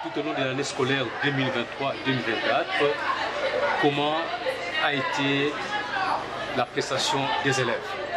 tout au long de l'année scolaire 2023-2024, comment a été la prestation des élèves?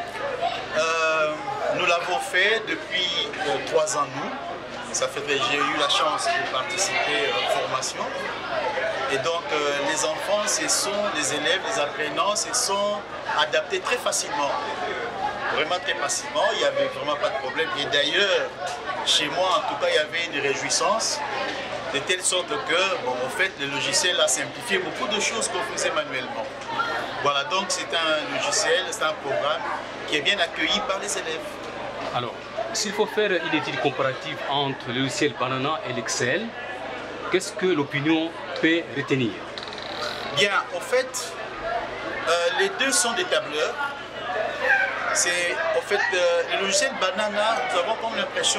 Nous l'avons fait depuis 3 ans, nous. J'ai eu la chance de participer aux formations. Et donc, les enfants, ce sont les élèves, les apprenants, se sont adaptés très facilement. Vraiment très facilement, il n'y avait vraiment pas de problème. Et d'ailleurs, chez moi, en tout cas, il y avait une réjouissance, de telle sorte que, bon, en fait, le logiciel a simplifié beaucoup de choses qu'on faisait manuellement. Voilà, donc c'est un logiciel, c'est un programme qui est bien accueilli par les élèves. Alors, s'il faut faire une étude comparative entre le logiciel Banana et l'Excel, qu'est-ce que l'opinion peut retenir? Bien, en fait, les deux sont des tableurs. En fait, le logiciel Banana, nous avons comme l'impression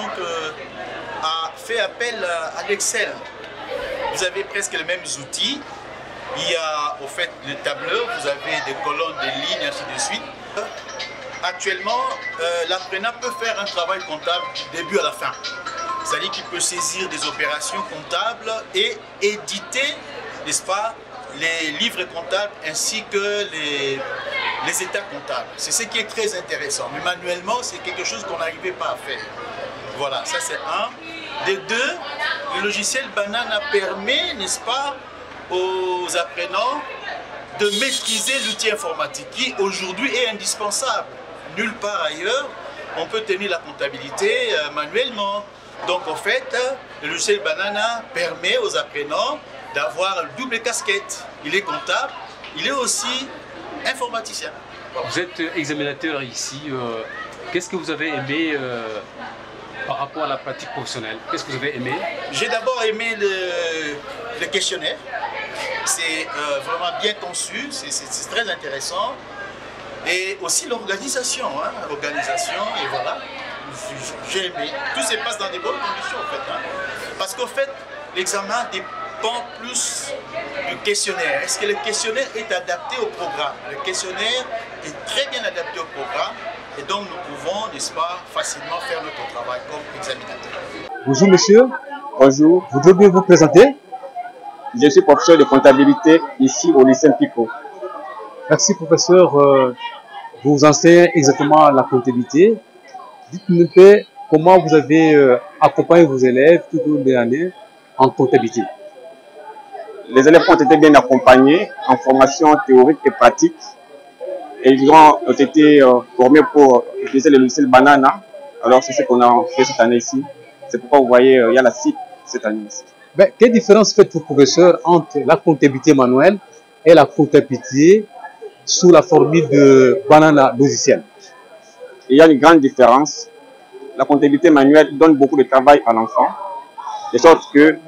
a fait appel à l'Excel. Vous avez presque les mêmes outils. Il y a au fait le tableur, vous avez des colonnes, des lignes, ainsi de suite. Actuellement, l'apprenant peut faire un travail comptable du début à la fin. C'est-à-dire qu'il peut saisir des opérations comptables et éditer, n'est-ce pas, les livres comptables ainsi que les états comptables. C'est ce qui est très intéressant. Mais manuellement, c'est quelque chose qu'on n'arrivait pas à faire. Voilà, ça c'est un. De deux, le logiciel Banana permet, n'est-ce pas, aux apprenants de maîtriser l'outil informatique qui aujourd'hui est indispensable. Nulle part ailleurs, on peut tenir la comptabilité manuellement. Donc en fait, le logiciel Banana permet aux apprenants d'avoir une double casquette. Il est comptable, il est aussi informaticien. Vous êtes examinateur ici. Qu'est-ce que vous avez aimé par rapport à la pratique professionnelle? Qu'est-ce que vous avez aimé? J'ai d'abord aimé le questionnaire. C'est vraiment bien conçu, c'est très intéressant. Et aussi l'organisation, hein, l'organisation, et voilà, j'ai aimé. Tout se passe dans des bonnes conditions en fait. Hein. Parce qu'en fait, l'examen dépend plus du questionnaire. Est-ce que le questionnaire est adapté au programme? Le questionnaire est très bien adapté au programme. Et donc nous pouvons, n'est-ce pas, facilement faire notre travail comme examinateur. Bonjour monsieur. Bonjour. Vous devez bien vous présenter? Je suis professeur de comptabilité ici au lycée Pico. Merci professeur. Vous enseignez exactement la comptabilité. Dites-nous comment vous avez accompagné vos élèves tout au long de l'année en comptabilité. Les élèves ont été bien accompagnés en formation théorique et pratique. Et ils ont été formés pour utiliser le logiciel Banana. Alors c'est ce qu'on a fait cette année ici. C'est pourquoi vous voyez, il y a la CIP cette année ici. Ben, quelle différence faites-vous, professeur, entre la comptabilité manuelle et la comptabilité sous la formule de Banana logiciel? Il y a une grande différence. La comptabilité manuelle donne beaucoup de travail à l'enfant, de sorte que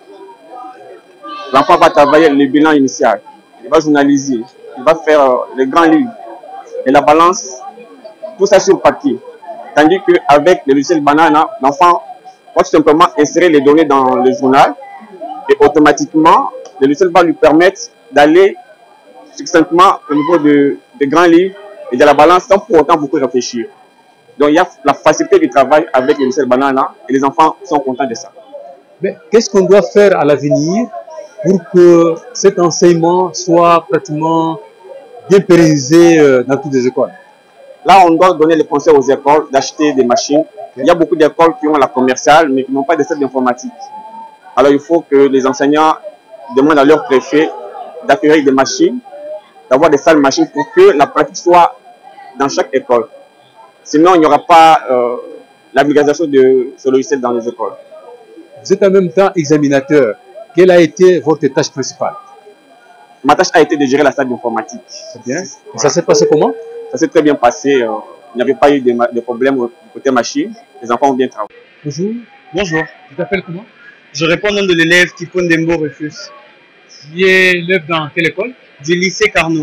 l'enfant va travailler le bilan initial, il va journaliser, il va faire les grands livres et la balance, tout ça sur papier. Tandis qu'avec le logiciel Banana, l'enfant va tout simplement insérer les données dans le journal et automatiquement, le logiciel va lui permettre d'aller succinctement au niveau de grands livres et de la balance sans pour autant beaucoup réfléchir. Donc il y a la facilité du travail avec le logiciel Banana et les enfants sont contents de ça. Mais qu'est-ce qu'on doit faire à l'avenir pour que cet enseignement soit pratiquement bien pérennisé dans toutes les écoles? Là, on doit donner les conseils aux écoles d'acheter des machines. Il y a beaucoup d'écoles qui ont la commerciale, mais qui n'ont pas de salle d'informatique. Alors, il faut que les enseignants demandent à leur préfet d'acquérir des machines, d'avoir des salles machines pour que la pratique soit dans chaque école. Sinon, il n'y aura pas l'application de ce logiciel dans les écoles. Vous êtes en même temps examinateur. Quelle a été votre tâche principale? Ma tâche a été de gérer la salle d'informatique. C'est bien. Et ça s'est passé comment? Ça s'est très bien passé. Il n'y avait pas eu de problème côté machine. Les enfants ont bien travaillé. Bonjour. Bonjour. Tu t'appelles comment? Je réponds au nom de l'élève Tipon Dembo Refus. Tu es élève dans quelle école? Du lycée Carnot.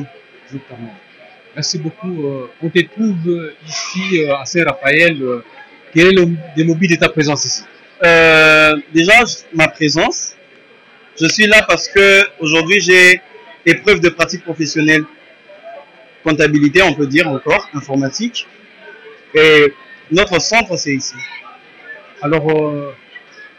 Merci beaucoup. On te trouve ici à Saint-Raphaël. Quel est le démobile de ta présence ici? Déjà, ma présence, je suis là parce que aujourd'hui j'ai épreuve de pratique professionnelle, comptabilité, on peut dire encore, informatique. Et notre centre, c'est ici. Alors,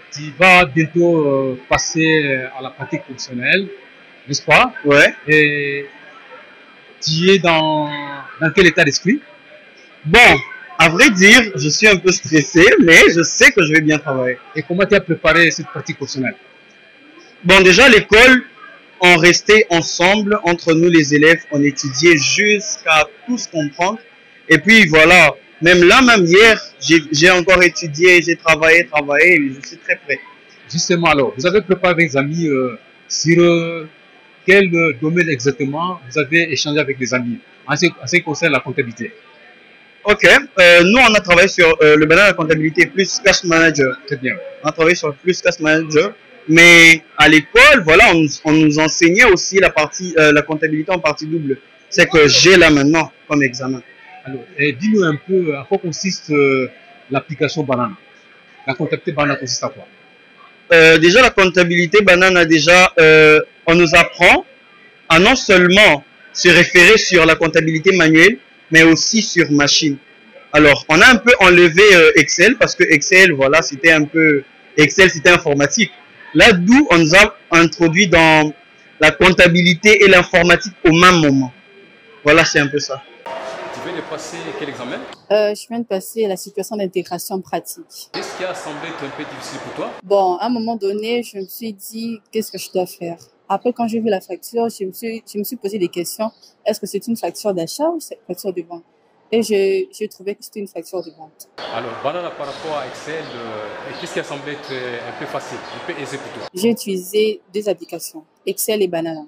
tu vas bientôt passer à la pratique professionnelle, n'est-ce pas? Ouais. Et tu es dans quel état d'esprit? Bon, à vrai dire, je suis un peu stressé, mais je sais que je vais bien travailler. Et comment tu as préparé cette pratique professionnelle? Bon, déjà, l'école, on restait ensemble, entre nous les élèves, on étudiait jusqu'à tous comprendre. Et puis voilà, même là, même hier, j'ai encore étudié, j'ai travaillé, et je suis très prêt. Justement alors, vous avez préparé avec les amis sur quel domaine exactement vous avez échangé avec les amis en ce qui concerne la comptabilité? Ok, nous on a travaillé sur le banal de la comptabilité plus cash manager. Très bien. On a travaillé sur plus cash manager, mais à l'école, voilà, on nous enseignait aussi la comptabilité en partie double. C'est que j'ai là maintenant comme examen. Alors, dis-nous un peu à quoi consiste l'application Banana. La comptabilité Banana consiste à quoi? Déjà la comptabilité Banana, on nous apprend à non seulement se référer sur la comptabilité manuelle, mais aussi sur machine. Alors, on a un peu enlevé Excel parce que Excel, voilà, c'était informatique. Là, d'où on nous a introduit dans la comptabilité et l'informatique au même moment. Voilà, c'est un peu ça. Tu viens de passer quel examen? Je viens de passer la situation d'intégration pratique. Qu'est-ce qui a semblé être un peu difficile pour toi? Bon, à un moment donné, je me suis dit, qu'est-ce que je dois faire? Après, quand j'ai vu la facture, je me suis posé des questions. Est-ce que c'est une facture d'achat ou c'est une facture de vente? Et j'ai trouvé que c'était une facture de vente. Alors, Banana par rapport à Excel, qu'est-ce qui a semblé être un peu facile, un peu aisé pour toi? J'ai utilisé deux applications, Excel et Banana.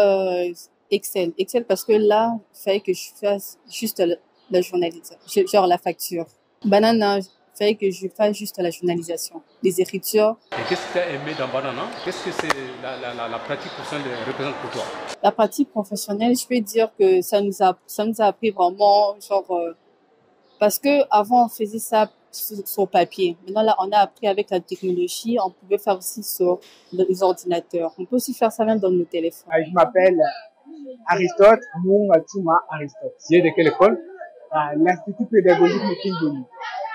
Excel parce que là, il fallait que je fasse juste la journalisation, genre la facture. Banana, il fallait que je fasse juste la journalisation, les écritures. Et qu'est-ce que tu as aimé dans Banana? Qu'est-ce que c'est la pratique professionnelle représente pour toi? La pratique professionnelle, je peux dire que ça nous a appris vraiment, parce que avant on faisait ça sur papier. Maintenant là, on a appris avec la technologie, on pouvait faire aussi sur les ordinateurs. On peut aussi faire ça même dans nos téléphones. Je m'appelle Aristote, Moungatuma Aristote. Tu es de quelle école? L'Institut pédagogique Mekin Denis.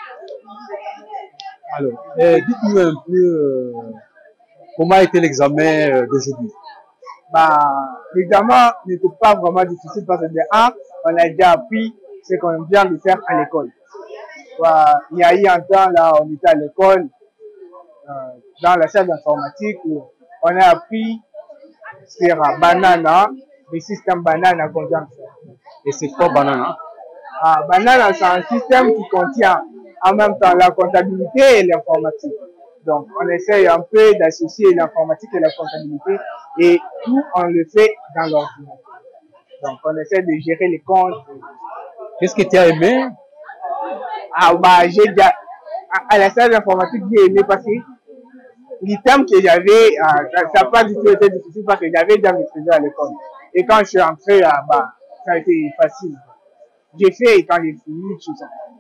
Alors, dites-nous un peu comment a été l'examen d'aujourd'hui. L'examen n'était pas vraiment difficile parce que on a déjà appris ce qu'on vient de faire à l'école. Il y a eu un temps là, on était à l'école, dans la salle d'informatique, où on a appris sur Banana, le système Banana qu'on vient de faire. Et c'est quoi Banana? Banana, c'est un système qui contient en même temps la comptabilité et l'informatique. Donc, on essaye un peu d'associer l'informatique et la comptabilité et tout, on le fait dans l'ordinateur. Donc, on essaie de gérer les comptes. Qu'est-ce que tu as aimé? J'ai déjà, à la salle d'informatique, j'ai aimé parce que l'item que j'avais, ça n'a pas du tout été difficile parce que j'avais déjà maîtrisé à l'école. Et quand je suis entré, ça a été facile. J'ai fait et quand j'ai fini, tout ça.